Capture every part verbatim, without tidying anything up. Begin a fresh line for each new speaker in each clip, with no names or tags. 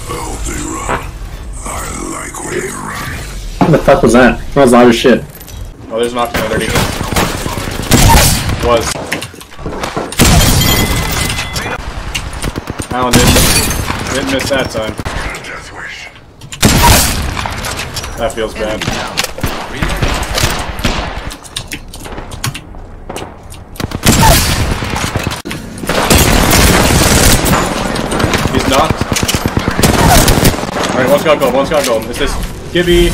Filthy run. I like when you run.
What the fuck was that? That was loud as shit.
Oh, there's an octane underneath. Was. Alan didn't, didn't miss that time.
Death wish.
That feels bad. He's knocked. Alright, one's got gold, one's got gold. It's this Gibby.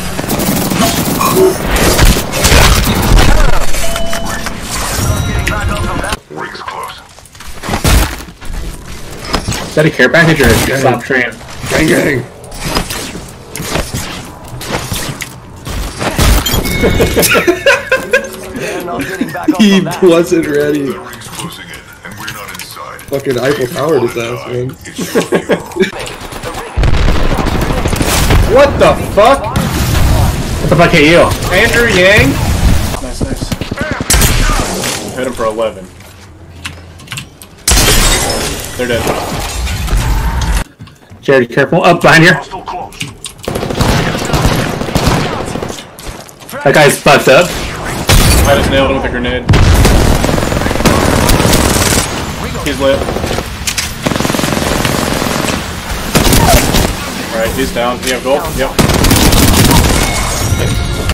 Ring's close.
Is that a care package or a stop train?
Gang gang! He wasn't ready.
The ring's closing in, and we're not inside.
Fucking Eiffel Tower his ass, man.
It's your funeral.
What the fuck?
What the fuck hit you?
Andrew Yang? Nice, nice. Hit him for eleven. They're dead.
Jared, careful. Up behind here.
Hostile close.
That guy's fucked up.
I just nailed him with a grenade. He's lit. Alright, he's down. You have gold? Yep.